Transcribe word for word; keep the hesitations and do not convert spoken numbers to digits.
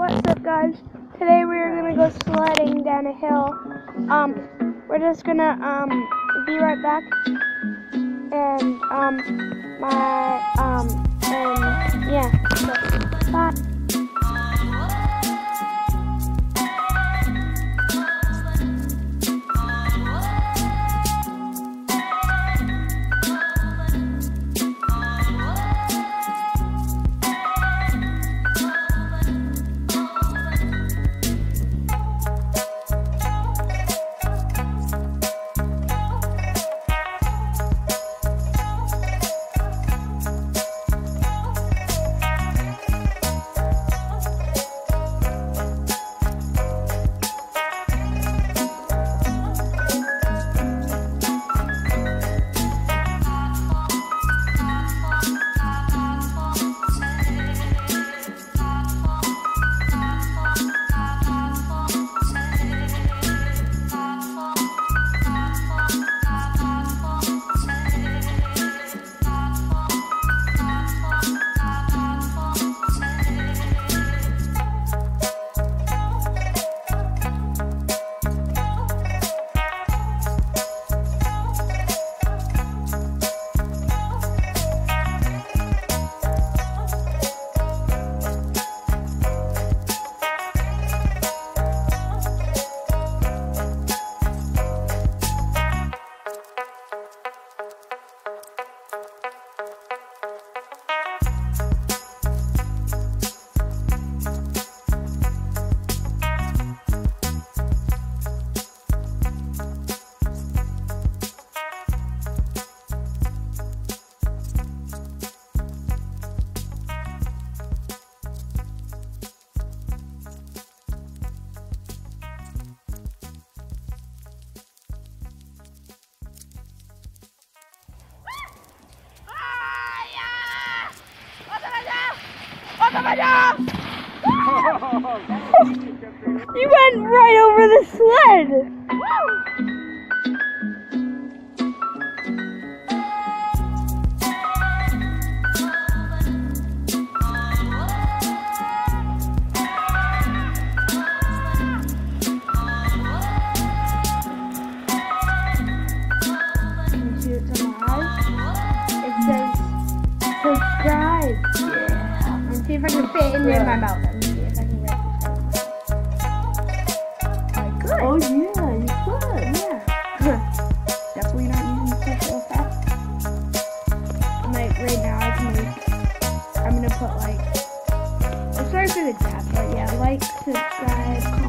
What's up, guys? Today we're gonna go sledding down a hill. Um, we're just gonna um be right back. And um my um and yeah. So, bye. You went right over the sled! Can you see it on my eyes? It says subscribe. Yeah. Let's see if I can fit it in my mouth. Let me see if I can write this down. Oh yeah, you could, yeah. Definitely not using special effects. Like right now I can make, I'm gonna put like, I'm sorry for the tap, but yeah, like, subscribe,